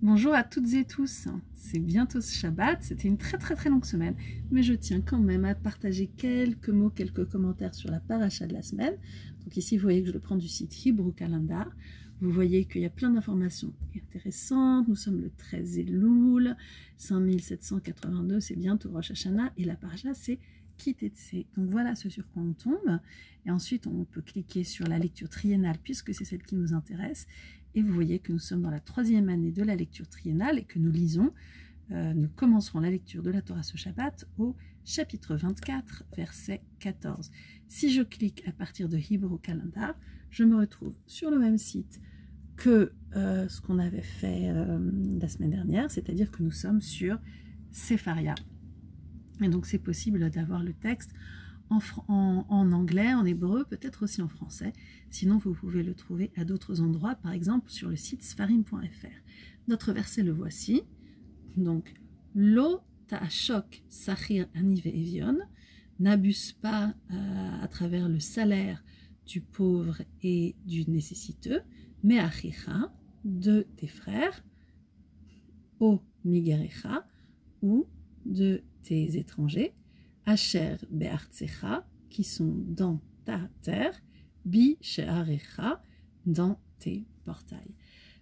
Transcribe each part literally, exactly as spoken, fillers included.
Bonjour à toutes et tous, c'est bientôt ce Shabbat, c'était une très très très longue semaine, mais je tiens quand même à partager quelques mots, quelques commentaires sur la paracha de la semaine. Donc ici vous voyez que je le prends du site Hebrew Calendar, vous voyez qu'il y a plein d'informations intéressantes, nous sommes le treize Elul, cinq mille sept cent quatre-vingt-deux, c'est bientôt Rosh Hashanah, et la paracha c'est Kitetsé. Donc voilà ce sur quoi on tombe, et ensuite on peut cliquer sur la lecture triennale puisque c'est celle qui nous intéresse. Et vous voyez que nous sommes dans la troisième année de la lecture triennale et que nous lisons, euh, nous commencerons la lecture de la Torah ce Shabbat au chapitre vingt-quatre, verset quatorze. Si je clique à partir de Hebrew Calendar, je me retrouve sur le même site que euh, ce qu'on avait fait euh, la semaine dernière, c'est-à-dire que nous sommes sur Sepharia. Et donc c'est possible d'avoir le texte En, en, en anglais, en hébreu, peut-être aussi en français. Sinon, vous pouvez le trouver à d'autres endroits, par exemple sur le site sfarim point f r. Notre verset, le voici. Donc, Lo ta'ashok sachir anive evion, n'abuse pas euh, à travers le salaire du pauvre et du nécessiteux, mais achicha, de tes frères, o migarecha, ou de tes étrangers, Asher be'artsecha, qui sont dans ta terre, bi she'arecha, dans tes portails.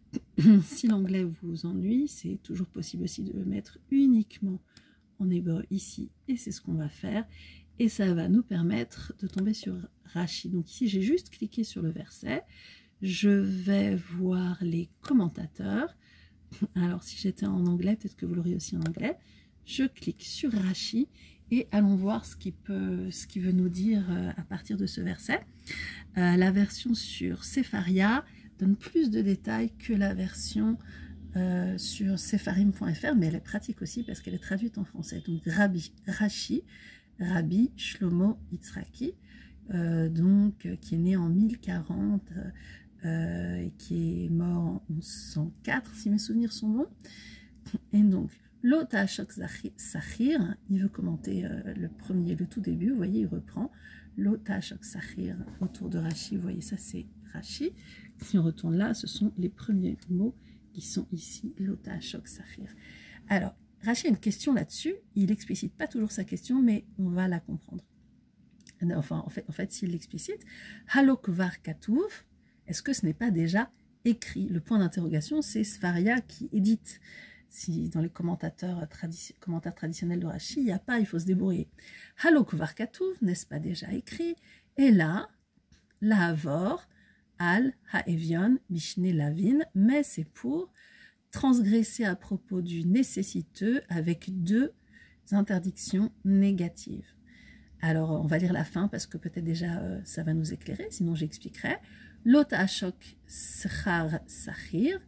Si l'anglais vous ennuie, c'est toujours possible aussi de le mettre uniquement en hébreu ici, et c'est ce qu'on va faire, et ça va nous permettre de tomber sur Rashi. Donc ici, j'ai juste cliqué sur le verset, je vais voir les commentateurs. Alors si j'étais en anglais, peut-être que vous l'aurez aussi en anglais. Je clique sur Rashi, et allons voir ce qu'il peut, ce qu'il veut nous dire à partir de ce verset. Euh, la version sur Sepharia donne plus de détails que la version euh, sur sfarim point f r, mais elle est pratique aussi parce qu'elle est traduite en français. Donc Rabbi, Rashi, Rabbi Shlomo Yitzhaki, euh, donc, qui est né en mille quarante euh, et qui est mort en mille cent quatre, si mes souvenirs sont bons. Et donc, Lo ta'ashok sachir, il veut commenter euh, le premier, le tout début, vous voyez, il reprend. Lo ta'ashok sachir autour de Rashi, vous voyez, ça c'est Rashi. Si on retourne là, ce sont les premiers mots qui sont ici, Lo ta'ashok sachir. Alors, Rashi a une question là-dessus, il n'explicite pas toujours sa question, mais on va la comprendre. Enfin, en fait, en fait s'il l'explicite, Halo kvar katuv, est-ce que ce n'est pas déjà écrit? Le point d'interrogation, c'est Sfaria qui édite. Si dans les commentateurs tradi commentaires traditionnels de Rashi, il n'y a pas, il faut se débrouiller. Halo kvar katuv, n'est-ce pas déjà écrit? Et là, la havor, al haevion, bishne lavin, mais c'est pour transgresser à propos du nécessiteux avec deux interdictions négatives. Alors, on va lire la fin parce que peut-être déjà euh, ça va nous éclairer, sinon j'expliquerai. Lo ta'ashok schar sachir,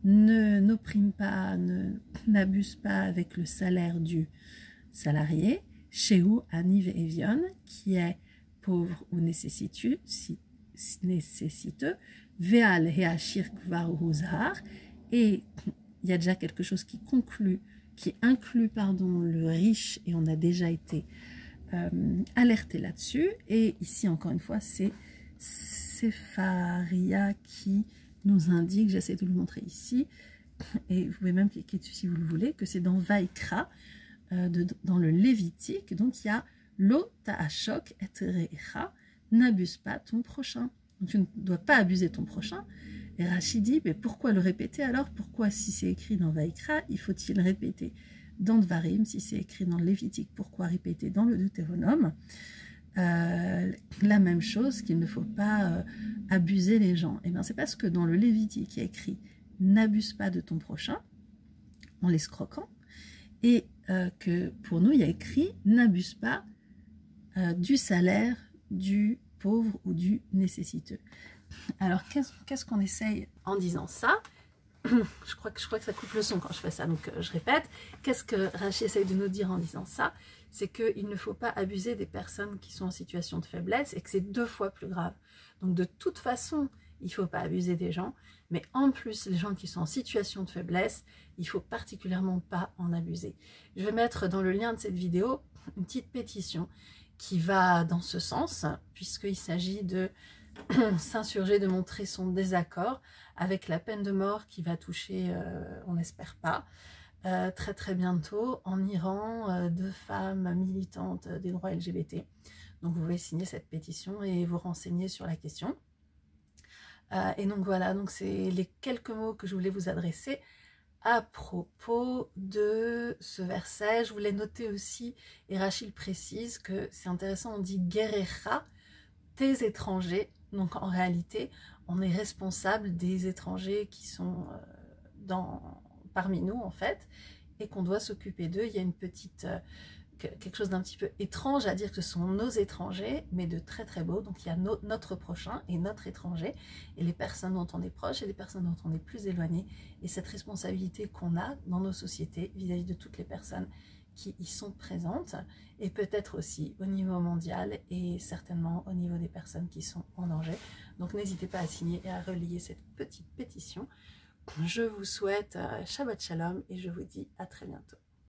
ne n'opprime pas, n'abuse pas avec le salaire du salarié, Shehu Aniv Evion, qui est pauvre ou nécessiteux, si, nécessiteux, Veal Heashir Kvar Huzhar, et il y a déjà quelque chose qui conclut, qui inclut pardon, le riche, et on a déjà été euh, alerté là-dessus, et ici encore une fois, c'est Sepharia qui nous indique, j'essaie de le montrer ici, et vous pouvez même cliquer dessus si vous le voulez, que c'est dans Vaikra, euh, de, dans le Lévitique, donc il y a Lo ta'ashok et recha, n'abuse pas ton prochain. Donc tu ne dois pas abuser ton prochain. Et Rashi dit, mais pourquoi le répéter alors? Pourquoi si c'est écrit dans Vaikra, il faut-il répéter dans Dvarim? Si c'est écrit dans le Lévitique, pourquoi répéter dans le Deutéronome? Euh, la même chose, qu'il ne faut pas euh, abuser les gens. Et bien c'est parce que dans le Lévitique il y a écrit n'abuse pas de ton prochain en l'escroquant, et euh, que pour nous il y a écrit n'abuse pas euh, du salaire du pauvre ou du nécessiteux. Alors qu'est-ce qu'est-ce qu'on essaye en disant ça? Je crois, que, je crois que ça coupe le son quand je fais ça, donc euh, je répète. Qu'est-ce que Rashi essaye de nous dire en disant ça? C'est qu'il ne faut pas abuser des personnes qui sont en situation de faiblesse et que c'est deux fois plus grave. Donc de toute façon, il ne faut pas abuser des gens, mais en plus, les gens qui sont en situation de faiblesse, il ne faut particulièrement pas en abuser. Je vais mettre dans le lien de cette vidéo une petite pétition qui va dans ce sens, puisqu'il s'agit de s'insurger, de montrer son désaccord avec la peine de mort qui va toucher, euh, on n'espère pas, euh, très très bientôt en Iran, euh, deux femmes militantes des droits L G B T. Donc vous pouvez signer cette pétition et vous renseigner sur la question. Euh, et donc voilà, donc c'est les quelques mots que je voulais vous adresser à propos de ce verset. Je voulais noter aussi, et Rachel précise que c'est intéressant, on dit guerrera, tes étrangers. Donc en réalité, on est responsable des étrangers qui sont euh, dans, parmi nous en fait, et qu'on doit s'occuper d'eux. Il y a une petite... Euh, quelque chose d'un petit peu étrange à dire que ce sont nos étrangers, mais de très très beaux. Donc il y a no, notre prochain et notre étranger, et les personnes dont on est proche et les personnes dont on est plus éloigné, et cette responsabilité qu'on a dans nos sociétés vis-à-vis de toutes les personnes qui y sont présentes, et peut-être aussi au niveau mondial, et certainement au niveau des personnes qui sont en danger. Donc n'hésitez pas à signer et à relayer cette petite pétition. Je vous souhaite Shabbat Shalom, et je vous dis à très bientôt.